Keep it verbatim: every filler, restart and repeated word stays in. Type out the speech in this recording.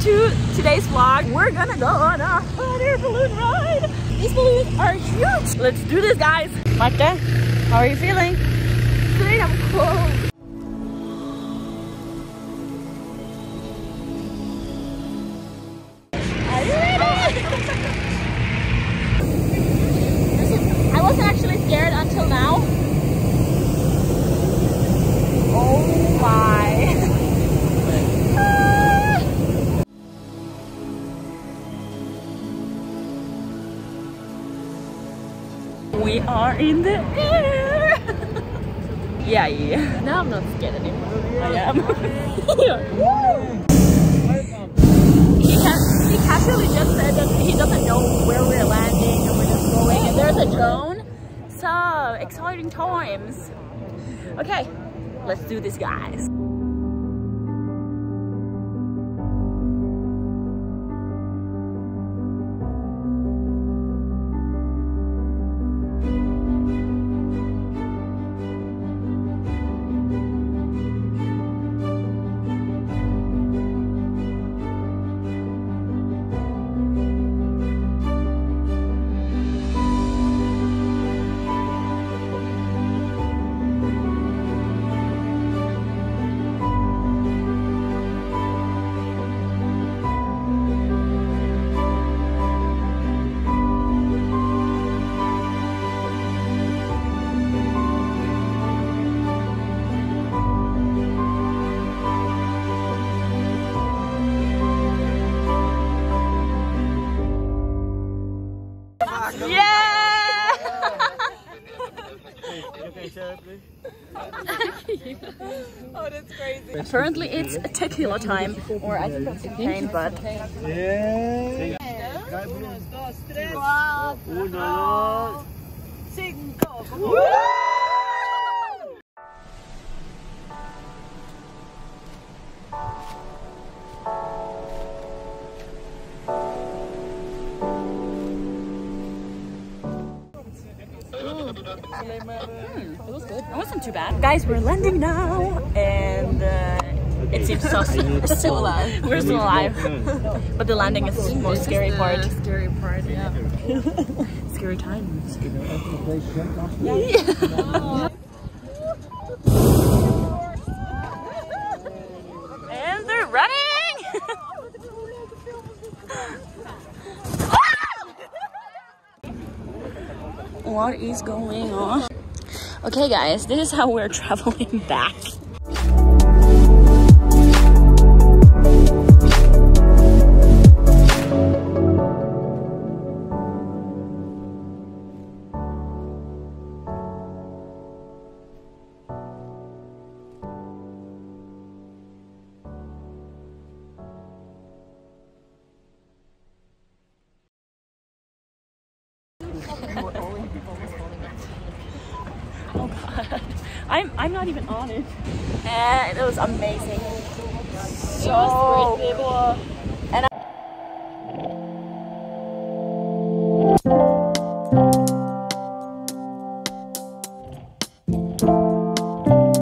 to today's vlog. We're gonna go on a hot air balloon ride. These balloons are huge. Let's do this, guys. Marta, how are you feeling? Great, I'm cold. Are you ready? I wasn't actually scared until now. Oh my. We are in the air. Yeah, yeah. Now I'm not scared anymore. I am. he, ca he casually just said that he doesn't know where we're landing and we're just going. And there's a drone. So exciting times. Okay, let's do this, guys. Yeah! Oh, that's crazy. Apparently it's tequila time, or I think that's cocaine, but... Yeah. Uno, cinco. Mm, it was good. It wasn't too bad. Guys, we're landing now, and uh, it seems so still alive. We're still alive, but the landing is the most scary part. Scary part, yeah. Scary times. Yeah. And they're running. What is going on? Okay, guys, this is how we're traveling back. Oh god, I'm I'm not even on it, and it was amazing. So cool.